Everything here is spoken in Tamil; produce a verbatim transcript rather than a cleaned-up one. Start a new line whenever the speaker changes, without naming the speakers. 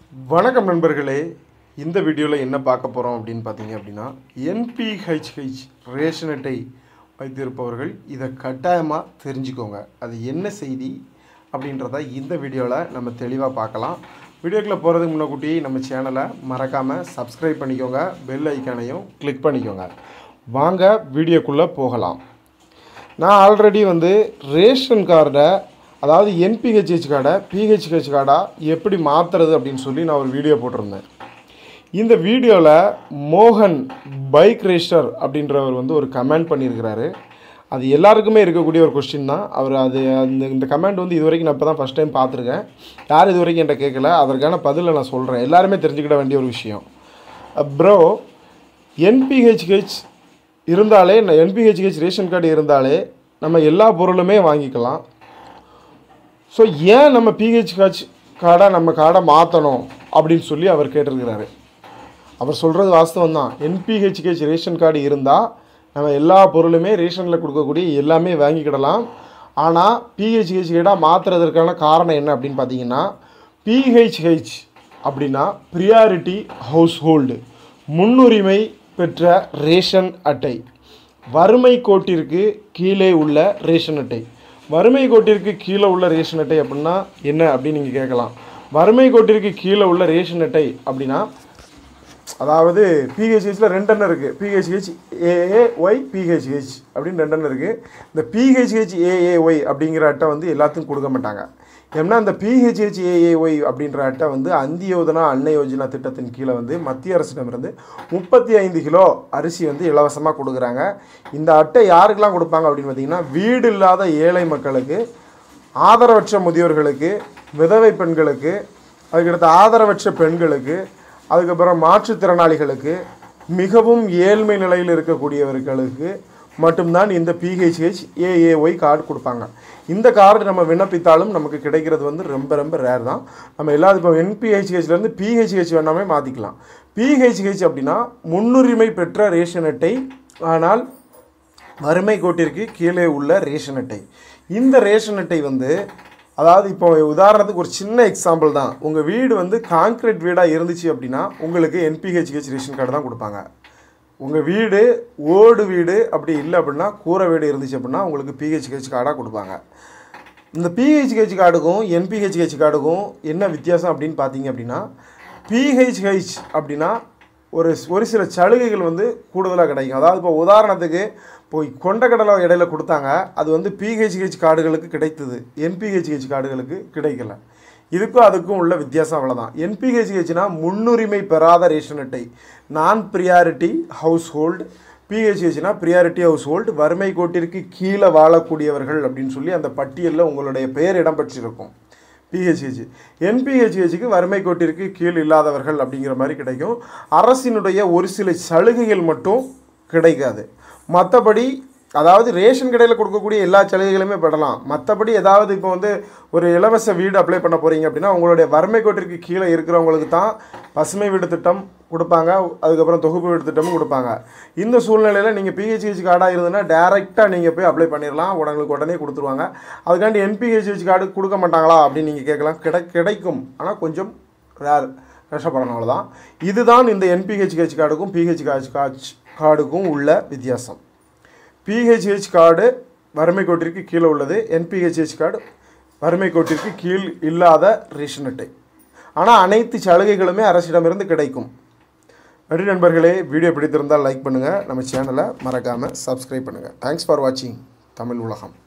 வணக்கம் நண்பர்களே, இந்த வீடியோவில் என்ன பார்க்க போகிறோம் அப்படின்னு பார்த்தீங்க அப்படின்னா, N P H H ration அட்டை வைத்திருப்பவர்கள் இதை கட்டாயமாக தெரிஞ்சுக்கோங்க. அது என்ன செய்தி அப்படின்றத இந்த வீடியோவில் நம்ம தெளிவாக பார்க்கலாம். வீடியோக்குள்ளே போகிறதுக்கு முன்னாடி நம்ம சேனலை மறக்காமல் சப்ஸ்கிரைப் பண்ணிக்கோங்க, பெல் ஐக்கானையும் கிளிக் பண்ணிக்கோங்க. வாங்க வீடியோக்குள்ளே போகலாம். நான் ஆல்ரெடி வந்து ரேஷன் கார்டை, அதாவது என் பி ஹெச் ஹெச் கார்டை பி ஹெச் ஹெச் கார்டாக எப்படி மாற்றுறது அப்படின்னு சொல்லி நான் ஒரு வீடியோ போட்டிருந்தேன். இந்த வீடியோவில் மோகன் பைக் ரேஷர் அப்படின்றவர் வந்து ஒரு கமெண்ட் பண்ணியிருக்கிறாரு. அது எல்லாருக்குமே இருக்கக்கூடிய ஒரு கொஸ்டின் தான். அவர் அது அந்த இந்த கமெண்ட் வந்து இது வரைக்கும் நான் இப்போ தான் ஃபஸ்ட் டைம் பார்த்துருக்கேன். யார் இது வரைக்கும் என்கிட்ட கேட்கல. அதற்கான பதிலை நான் சொல்கிறேன். எல்லாருமே தெரிஞ்சுக்கிட வேண்டிய ஒரு விஷயம். Bro, N P H H இருந்தாலே, N P H H ration card இருந்தாலே நம்ம எல்லா பொருளுமே வாங்கிக்கலாம். ஸோ ஏன் நம்ம பி ஹெச் ஹெச் கார்டை நம்ம கார்டை மாற்றணும் அப்படின்னு சொல்லி அவர் கேட்டிருக்கிறாரு. அவர் சொல்கிறது வாஸ்தவம் தான். N P H H ration card இருந்தால் நம்ம எல்லா பொருளுமே ரேஷனில் கொடுக்கக்கூடிய எல்லாமே வாங்கிக்கிடலாம். ஆனால் பி ஹெச் ஹெச் கார்டாக மாற்றுறதுக்கான காரணம் என்ன அப்படின்னு பார்த்தீங்கன்னா, பி ஹெச் ஹெச் அப்படின்னா ப்ரியாரிட்டி ஹவுஸ் ஹோல்டு, முன்னுரிமை பெற்ற ரேஷன் அட்டை. வறுமை கோட்டிற்கு கீழே உள்ள ரேஷன் அட்டை. வறுமை கோட்டிற்கு கீழே உள்ள ரேஷன் அட்டை அப்படின்னா என்ன அப்படின்னு நீங்கள் கேட்கலாம். வறுமை கோட்டிற்கு கீழே உள்ள ரேஷன் அட்டை அப்படின்னா, அதாவது பிஹெச்ஹெச்சில் ரெண்டெண்ணம் இருக்குது. பிஹெச்ஹெச் ஏஏஒய் பிஹெச்ஹெச் அப்படின்னு ரெண்டெண்ணம் இருக்குது. இந்த பிஹெச்ஹெச் ஏஏஒய் அப்படிங்கிற அட்டை வந்து எல்லாத்துக்கும் கொடுக்க மாட்டாங்க. ஏன்னா இந்த பிஹெச்ஹெச் ஏஏஒய் அப்படின்ற அட்டை வந்து அந்தியோதனா அன்ன யோஜனா திட்டத்தின் கீழே வந்து மத்திய அரசிடமிருந்து முப்பத்தி ஐந்து கிலோ அரிசி வந்து இலவசமாக கொடுக்குறாங்க. இந்த அட்டை யாருக்கெல்லாம் கொடுப்பாங்க அப்படின்னு பார்த்தீங்கன்னா, வீடு இல்லாத ஏழை மக்களுக்கு, ஆதரவற்ற முதியோர்களுக்கு, விதவை பெண்களுக்கு, அதுக்கடுத்த ஆதரவற்ற பெண்களுக்கு, அதுக்கப்புறம் மாற்றுத்திறனாளிகளுக்கு, மிகவும் ஏழ்மை நிலையில் இருக்கக்கூடியவர்களுக்கு மட்டும்தான் இந்த பிஹெச்ஹெச் ஏஏஒய் கார்டு கொடுப்பாங்க. இந்த கார்டு நம்ம விண்ணப்பித்தாலும் நமக்கு கிடைக்கிறது வந்து ரொம்ப ரொம்ப ரேர் தான். நம்ம எல்லாரும் இப்போ என்பிஹெச்ஹெச்லேருந்து பிஹெச்ஹெச் வேணாமே மாற்றிக்கலாம். பிஹெச்ஹெச் அப்படின்னா முன்னுரிமை பெற்ற ரேஷன் அட்டை, ஆனால் வறுமை கோட்டிற்கு கீழே உள்ள ரேஷன் அட்டை. இந்த ரேஷன் அட்டை வந்து, அதாவது இப்போ உதாரணத்துக்கு ஒரு சின்ன எக்ஸாம்பிள் தான். உங்கள் வீடு வந்து கான்கிரீட் வீடாக இருந்துச்சு அப்படின்னா உங்களுக்கு N P H H ration card தான் கொடுப்பாங்க. உங்கள் வீடு ஓடு வீடு அப்படி இல்லை அப்படின்னா, கூரை வீடு இருந்துச்சு அப்படின்னா உங்களுக்கு பி ஹெச் ஹெச் கார்டாக கொடுப்பாங்க. இந்த பி ஹெச் ஹெச் கார்டுக்கும் என் பி ஹெச் ஹெச் கார்டுக்கும் என்ன வித்தியாசம் அப்படின்னு பார்த்தீங்க அப்படின்னா, பி ஹெச் ஹெச் அப்படின்னா ஒரு ஒரு சில சலுகைகள் வந்து கூடுதலாக கிடைக்கும். அதாவது இப்போ உதாரணத்துக்கு இப்போ கொண்டக்கடலை இடையில கொடுத்தாங்க, அது வந்து பி ஹெச் ஹெச் கார்டுகளுக்கு கிடைத்தது, என் பி ஹெச் ஹெச் கார்டுகளுக்கு கிடைக்கல. இதுக்கும் அதுக்கும் உள்ள வித்தியாசம் அவ்வளோதான். என் பி ஹெச் ஹெச்னா முன்னுரிமை பெறாத ரேஷன் அட்டை, நான் ப்ரியாரிட்டி ஹவுஸ் ஹோல்டு. பிஹெச்ஹெச்னா ப்ரியாரிட்டி ஹவுஸ் ஹோல்டு, வறுமை கோட்டிற்கு கீழே வாழக்கூடியவர்கள் அப்படின்னு சொல்லி அந்த பட்டியலில் உங்களுடைய பெயர் இடம்பெற்றிருக்கும். பிஹெச்ஹெச் என் பி ஹெச் ஹெச்சுக்கு வறுமை கோட்டிற்கு கீழ் இல்லாதவர்கள் அப்படிங்கிற மாதிரி கிடைக்கும். அரசினுடைய ஒரு சில சலுகைகள் மட்டும் கிடைக்காது. மற்றபடி, அதாவது ரேஷன் கடையில் கொடுக்கக்கூடிய எல்லா சலுகைகளுமே பெறலாம். மற்றபடி ஏதாவது இப்போ வந்து ஒரு இலவச வீடு அப்ளை பண்ண போகிறீங்க அப்படின்னா, உங்களுடைய வறுமை கோட்டிற்கு கீழே இருக்கிறவங்களுக்கு தான் பசுமை வீடு திட்டம் கொடுப்பாங்க, அதுக்கப்புறம் தொகுப்பு வீடு திட்டமும் கொடுப்பாங்க. இந்த சூழ்நிலையில் நீங்கள் பிஹெச்ஹெச் கார்டாக இருந்ததுன்னா டேரெக்டாக நீங்கள் போய் அப்ளை பண்ணிடலாம், உங்களுக்கு உடனே கொடுத்துருவாங்க. அதுக்காண்டி N P H H card கொடுக்க மாட்டாங்களா அப்படின்னு நீங்கள் கேட்கலாம். கிடை கிடைக்கும் ஆனால் கொஞ்சம் ரேர், கஷ்டப்படணும், அவ்வளோதான். இதுதான் இந்த என் பி ஹெச் ஹெச் கார்டுக்கும் பி ஹெச் ஹெச் கார்டுக்கும் உள்ள வித்தியாசம். பிஹெச்ஹெச் கார்டு வறுமை கோட்டிற்கு கீழே உள்ளது, N P H H card வறுமை கோட்டிற்கு கீழ் இல்லாத ரேஷன் அட்டை. ஆனால் அனைத்து சலுகைகளுமே அரசிடமிருந்து கிடைக்கும். நன்றி நண்பர்களே. வீடியோ பிடித்திருந்தால் லைக் பண்ணுங்கள், நம்ம சேனலை மறக்காமல் சப்ஸ்கிரைப் பண்ணுங்கள். தேங்க்ஸ் ஃபார் வாட்சிங் தமிழ் உலகம்.